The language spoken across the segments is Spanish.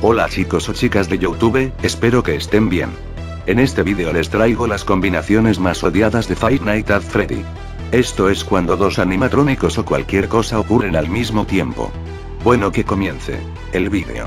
Hola chicos o chicas de YouTube, espero que estén bien. En este vídeo les traigo las combinaciones más odiadas de Five Nights at Freddy. Esto es cuando dos animatrónicos o cualquier cosa ocurren al mismo tiempo. Bueno, que comience el vídeo.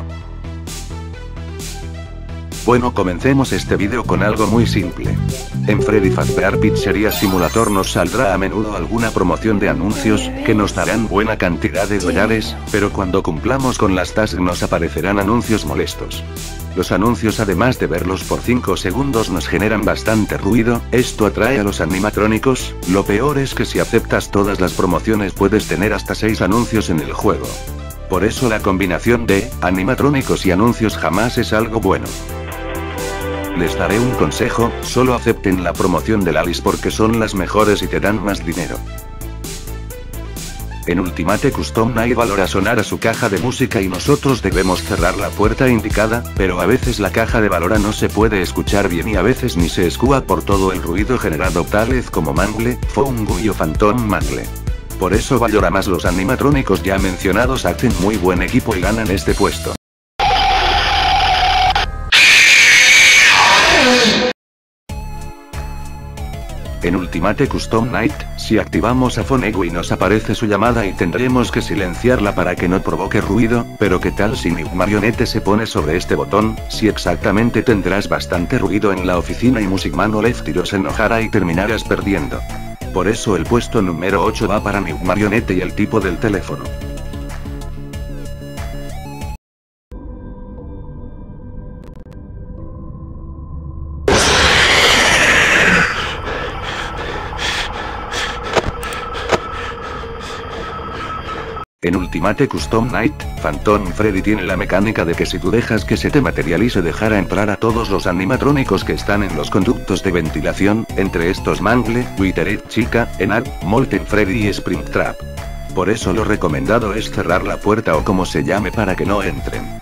Bueno, comencemos este vídeo con algo muy simple. En Freddy Fazbear Pizzeria Simulator nos saldrá a menudo alguna promoción de anuncios, que nos darán buena cantidad de dólares, pero cuando cumplamos con las tasks nos aparecerán anuncios molestos. Los anuncios, además de verlos por 5 segundos, nos generan bastante ruido. Esto atrae a los animatrónicos. Lo peor es que si aceptas todas las promociones puedes tener hasta 6 anuncios en el juego. Por eso la combinación de animatrónicos y anuncios jamás es algo bueno. Les daré un consejo: solo acepten la promoción de Alice porque son las mejores y te dan más dinero. En Ultimate Custom Night valora sonar a su caja de música y nosotros debemos cerrar la puerta indicada, pero a veces la caja de Valora no se puede escuchar bien y a veces ni se escucha por todo el ruido generado tal vez como Mangle, Fungi o Phantom Mangle. Por eso valora más los animatrónicos ya mencionados hacen muy buen equipo y ganan este puesto. En Ultimate Custom Night, si activamos a Fonego y nos aparece su llamada y tendremos que silenciarla para que no provoque ruido, pero ¿qué tal si New Marionette se pone sobre este botón? Si exactamente tendrás bastante ruido en la oficina y Music Man o Lefty se enojará y terminarás perdiendo. Por eso el puesto número 8 va para New Marionette y el tipo del teléfono. En Ultimate Custom Night, Phantom Freddy tiene la mecánica de que si tú dejas que se te materialice dejará entrar a todos los animatrónicos que están en los conductos de ventilación, entre estos Mangle, Withered Chica, Enard, Molten Freddy y Springtrap. Por eso lo recomendado es cerrar la puerta o como se llame para que no entren.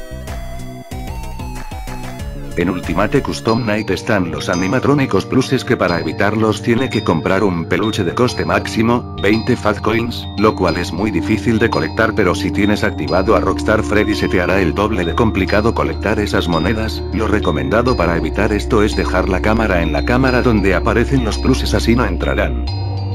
En Ultimate Custom Night están los animatrónicos pluses que para evitarlos tiene que comprar un peluche de coste máximo, 20 Fat Coins, lo cual es muy difícil de colectar, pero si tienes activado a Rockstar Freddy se te hará el doble de complicado colectar esas monedas. Lo recomendado para evitar esto es dejar la cámara en la cámara donde aparecen los pluses, así no entrarán.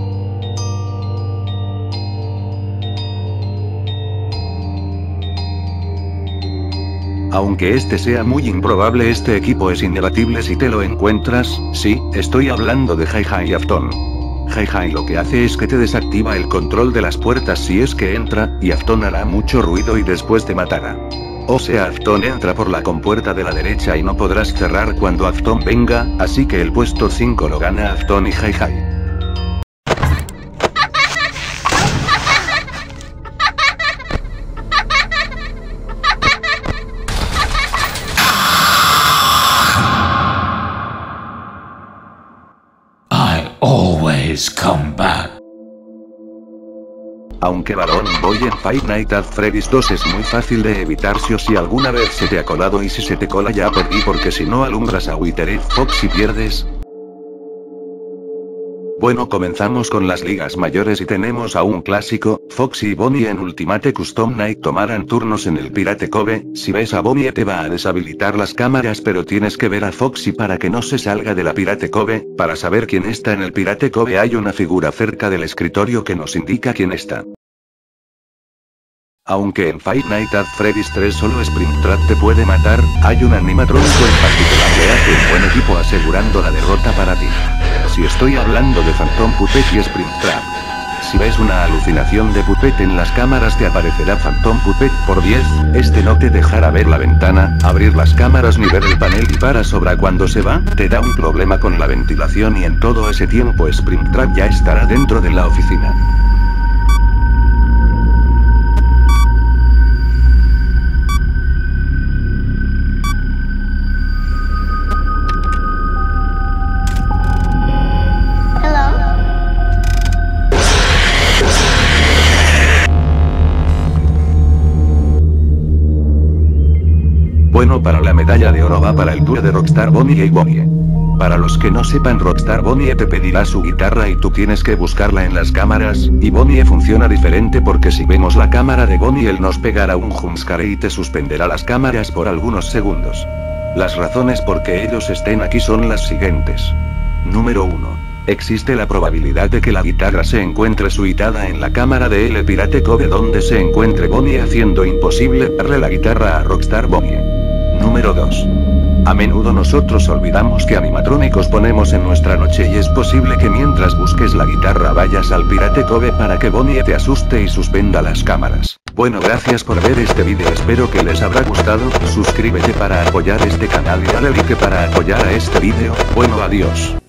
Aunque este sea muy improbable, este equipo es indebatible si te lo encuentras. Sí, estoy hablando de Hi-Hi Afton. Hi-Hi lo que hace es que te desactiva el control de las puertas si es que entra, y Afton hará mucho ruido y después te matará. O sea, Afton entra por la compuerta de la derecha y no podrás cerrar cuando Afton venga, así que el puesto 5 lo gana Afton y Hi-Hi. Always come back. Aunque Baron Boy en Five Nights at Freddy's 2 es muy fácil de evitar si o si alguna vez se te ha colado, y si se te cola ya perdí porque si no alumbras a Withered Fox y pierdes. Bueno, comenzamos con las ligas mayores y tenemos a un clásico: Foxy y Bonnie en Ultimate Custom Night tomarán turnos en el Pirate Cove. Si ves a Bonnie te va a deshabilitar las cámaras, pero tienes que ver a Foxy para que no se salga de la Pirate Cove. Para saber quién está en el Pirate Cove hay una figura cerca del escritorio que nos indica quién está. Aunque en Five Nights at Freddy's 3 solo Springtrap te puede matar, hay un animatrónico en particular que hace un buen equipo asegurando la derrota para ti. Si estoy hablando de Phantom Puppet y Springtrap. Si ves una alucinación de Puppet en las cámaras te aparecerá Phantom Puppet por 10, este no te dejará ver la ventana, abrir las cámaras ni ver el panel y para sobra cuando se va, te da un problema con la ventilación y en todo ese tiempo Springtrap ya estará dentro de la oficina. Bueno, para la medalla de oro va para el dúo de Rockstar Bonnie y Bonnie. Para los que no sepan, Rockstar Bonnie te pedirá su guitarra y tú tienes que buscarla en las cámaras, y Bonnie funciona diferente porque si vemos la cámara de Bonnie él nos pegará un jumpscare y te suspenderá las cámaras por algunos segundos. Las razones por que ellos estén aquí son las siguientes. Número 1. Existe la probabilidad de que la guitarra se encuentre suitada en la cámara de El Pirate Cove donde se encuentre Bonnie, haciendo imposible darle la guitarra a Rockstar Bonnie. Número 2. A menudo nosotros olvidamos que animatrónicos ponemos en nuestra noche y es posible que mientras busques la guitarra vayas al Pirate Cove para que Bonnie te asuste y suspenda las cámaras. Bueno, gracias por ver este vídeo, espero que les habrá gustado, suscríbete para apoyar este canal y dale like para apoyar a este vídeo. Bueno, adiós.